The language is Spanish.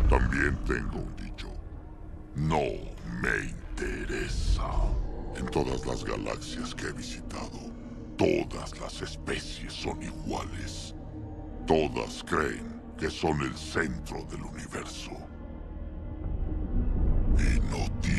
También tengo un dicho. No me interesa. En todas las galaxias que he visitado, todas las especies son iguales. Todas creen que son el centro del universo. Y no tienen